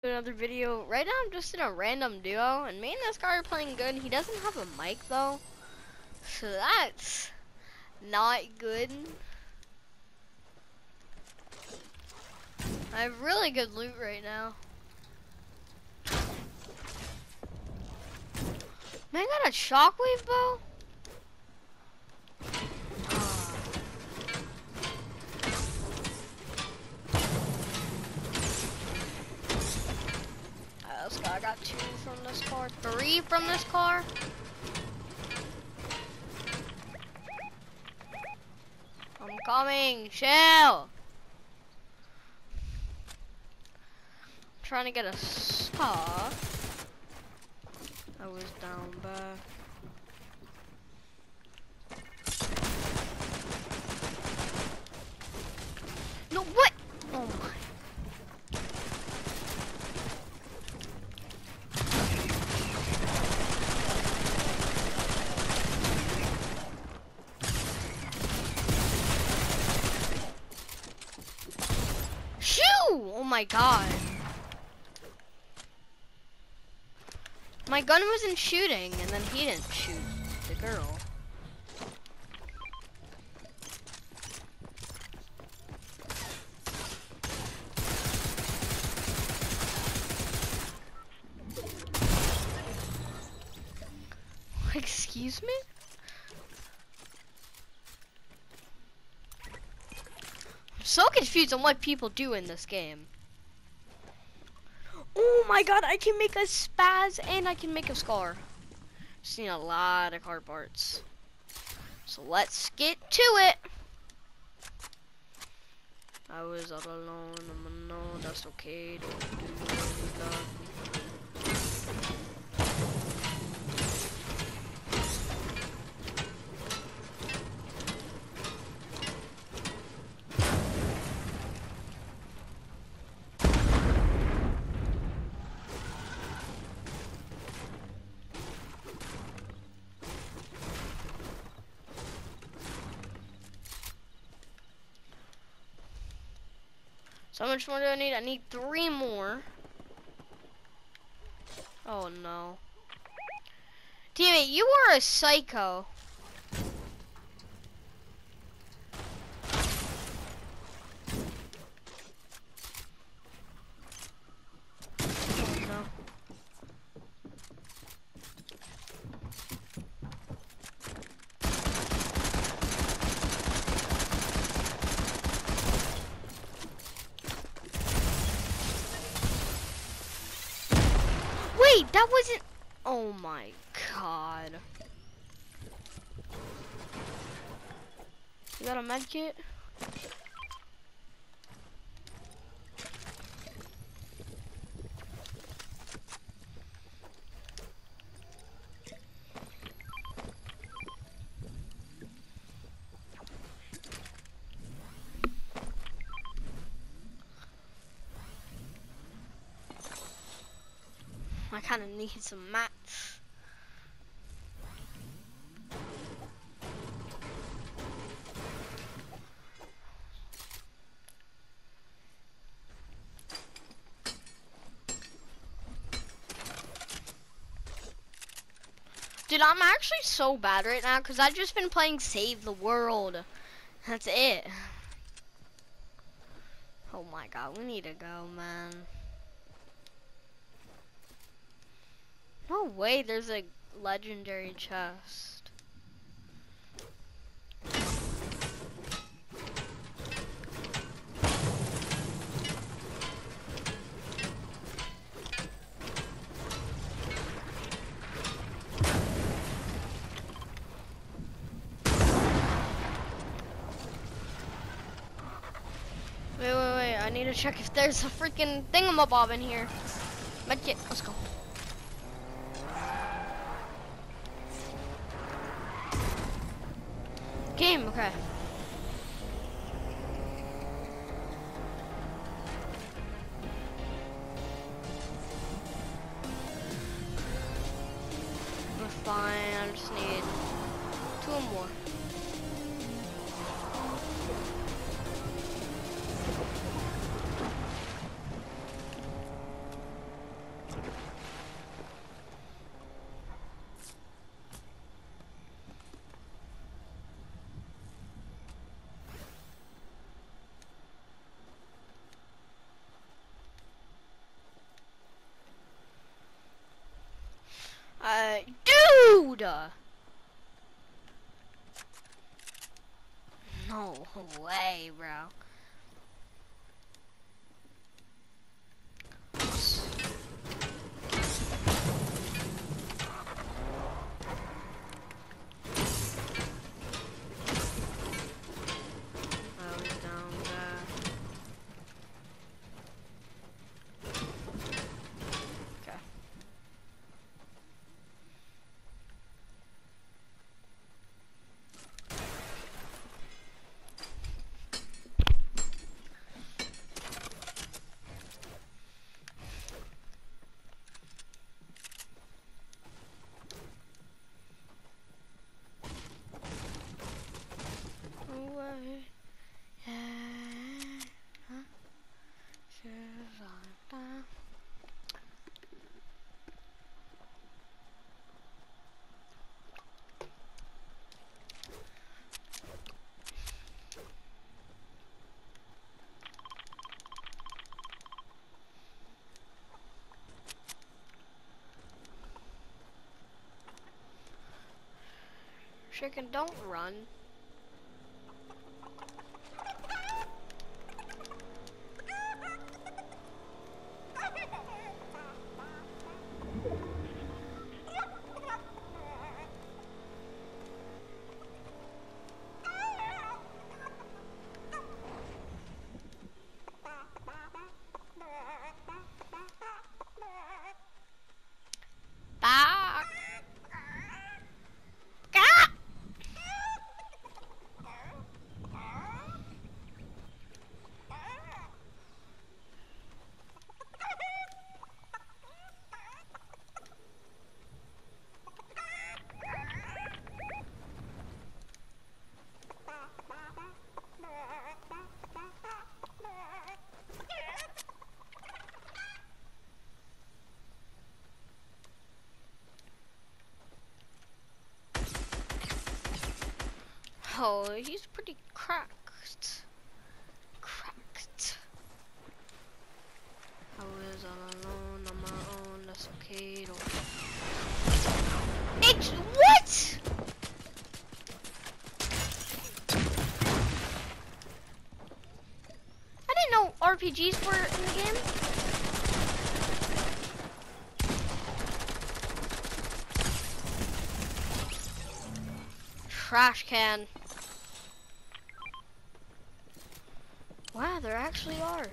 another video. Right now I'm just in a random duo, and me and this guy are playing good. He doesn't have a mic though, so that's not good. I have really good loot right now. Man, I got a shockwave bow? Let's go. I got 2 from this car, 3 from this car. I'm coming, chill. Trying to get a stop. I was down bad. No, what? Oh my. Shoo! Oh my god. My gun wasn't shooting, and then he didn't shoot the girl. Excuse me? I'm so confused on what people do in this game. Oh my god, I can make a spaz and I can make a scar. Just need a lot of car parts. So let's get to it. I was all alone, no, that's okay. Don't do nothing. So how much more do I need? I need 3 more. Oh no. Teammate, you are a psycho. Oh no. Wait, that wasn't. Oh my god. You got a med kit? I kind of need some mats. Dude, I'm actually so bad right now because I've just been playing Save the World. That's it. Oh my god, we need to go, man. No way, there's a legendary chest. Wait, I need to check if there's a freaking thingamabob in here. Medkit, let's go. Game, okay. We're fine, I just need 2 more. ya. No way, bro. Chicken, don't run. Ah! Ah! Oh, he's pretty cracked. Cracked. I was all alone on my own, that's okay. It's what? I didn't know RPGs were in the game. Trash can. Wow, there actually are.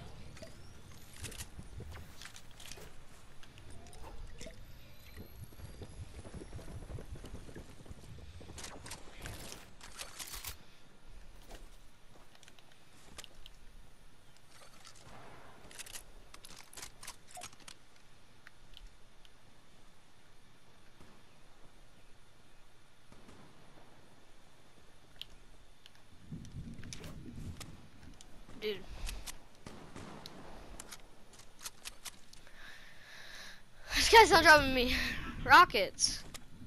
Dude. This guy's not dropping me rockets.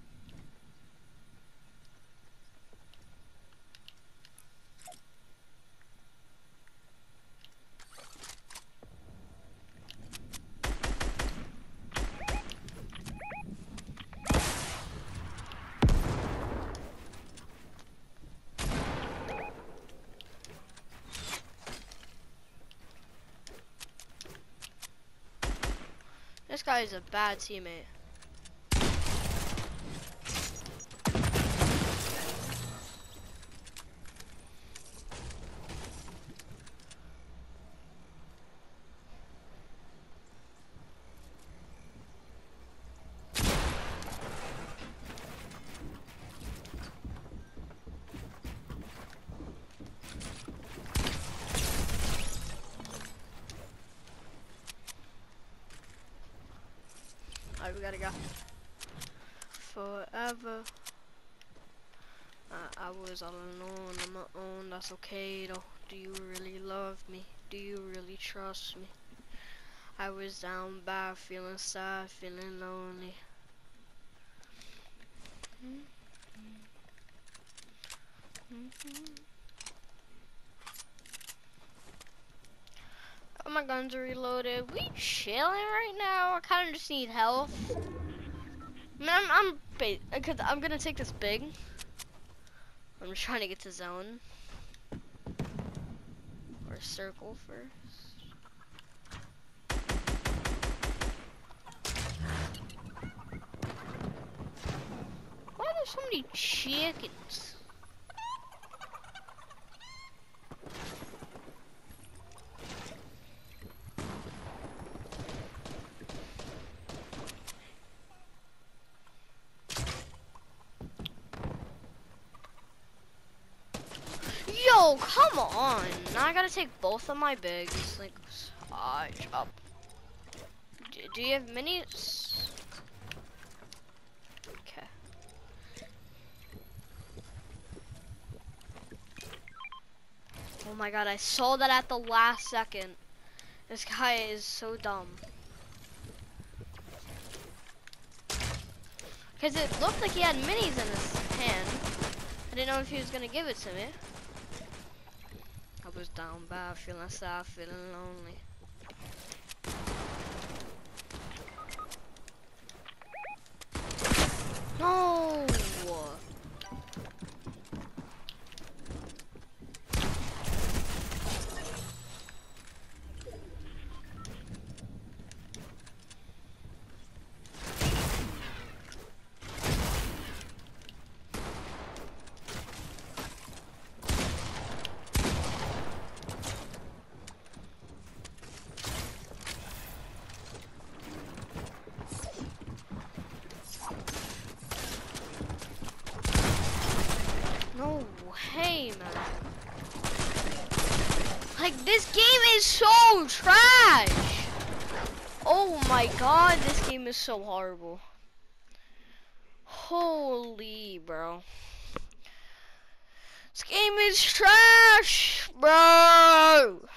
This guy is a bad teammate. Alright, we gotta go. Forever. I was all alone on my own, that's okay though. Do you really love me? Do you really trust me? I was down bad, feeling sad, feeling lonely. Oh, my guns are reloaded. We chilling right now. I kind of just need health. I mean, I'm Cause I'm gonna take this big. I'm just trying to get to zone. Or circle first. Why are there so many chickens? Yo, come on. Now I gotta take both of my bigs. Like, up. Do you have minis? Okay. Oh my god, I saw that at the last second. This guy is so dumb. Because it looked like he had minis in his hand. I didn't know if he was gonna give it to me. I was down bad, feeling sad, feeling lonely. No! No way, man. Like, this game is so trash. Oh my god, this game is so horrible. Holy, bro. This game is trash, bro.